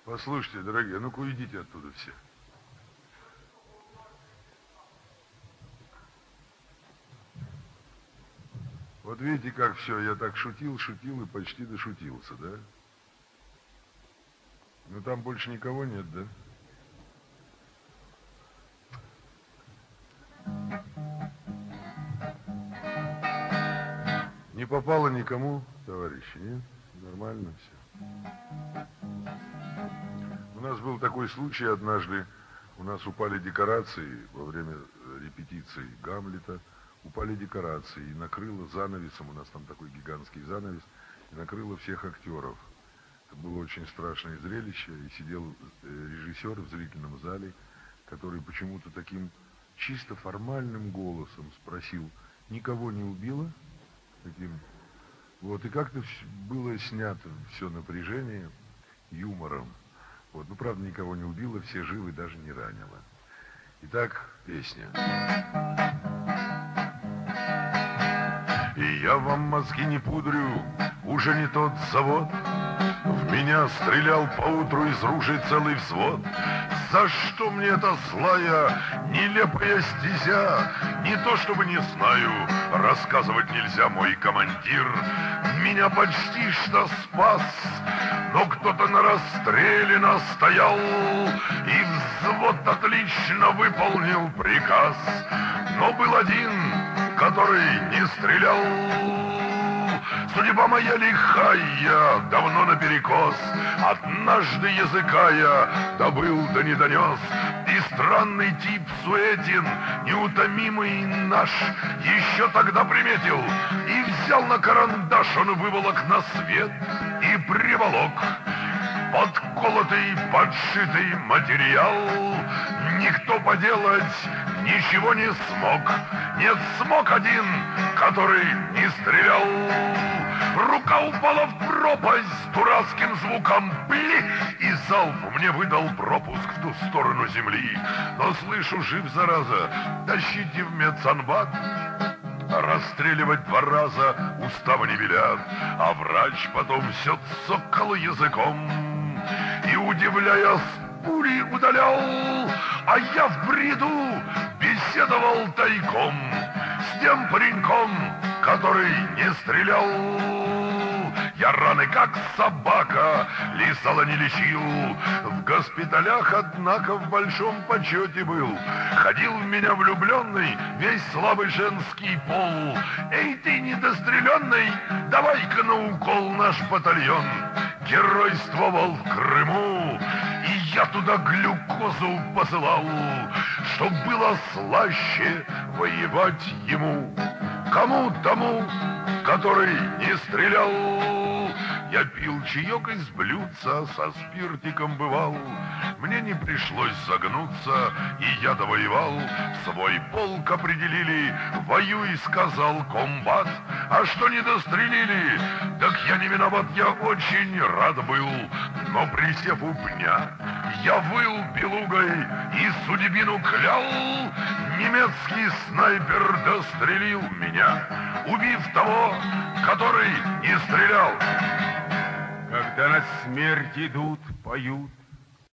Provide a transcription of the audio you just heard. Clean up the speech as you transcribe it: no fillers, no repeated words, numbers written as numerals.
Послушайте, дорогие, ну-ка уйдите оттуда все. Вот видите, как все, я так шутил и почти дошутился, да? Ну там больше никого нет, да? Не попало никому, товарищи, нет? Нормально все. У нас был такой случай однажды. У нас упали декорации во время репетиции Гамлета. Упали декорации и накрыло занавесом, у нас там такой гигантский занавес, и накрыло всех актеров. Это было очень страшное зрелище, и сидел режиссер в зрительном зале, который почему-то таким чисто формальным голосом спросил: никого не убило? Таким. Вот, и как-то было снято все напряжение юмором. Вот, ну, правда, никого не убило, все живы, даже не ранило. Итак, песня. И я вам мозги не пудрю, уже не тот завод. В меня стрелял поутру из ружей целый взвод. За что мне эта злая, нелепая стезя? Не то чтобы не знаю, рассказывать нельзя, мой командир меня почти что спас. Но кто-то на расстреле настоял, и взвод отлично выполнил приказ. Но был один, который не стрелял. Судьба моя лихая, давно наперекос. Однажды языка я добыл да не донес. И странный тип Суетин, неутомимый наш, еще тогда приметил и взял на карандаш. Он выволок на свет и приволок подколотый, подшитый материал. Никто поделать ничего не смог. Нет, смог один, который не стрелял. Рука упала в пропасть с дурацким звуком пли, и залп мне выдал пропуск в ту сторону земли. Но слышу, жив зараза, тащите в медсанбат. Расстреливать 2 раза устава не велят. А врач потом все цокал языком и, удивляясь, пули удалял. А я в бреду беседовал тайком с тем пареньком, который не стрелял. Я раны, как собака, лисала не лечил. В госпиталях, однако, в большом почете был. Ходил в меня влюбленный весь слабый женский пол. Эй, ты недостреленный, давай-ка на укол наш батальон. Геройствовал в Крыму, и я туда глюкозу посылал, чтоб было слаще воевать ему. Кому тому, который не стрелял. Я пил чаек из блюдца, со спиртиком бывал. Мне не пришлось загнуться, и я довоевал. Свой полк определили, воюй, сказал комбат. А что не дострелили, так я не виноват, я очень рад был. Но присев у пня, я выл белугой и судьбину клял. Немецкий снайпер дострелил меня, убив того, который не стрелял. Когда на смерть идут, поют,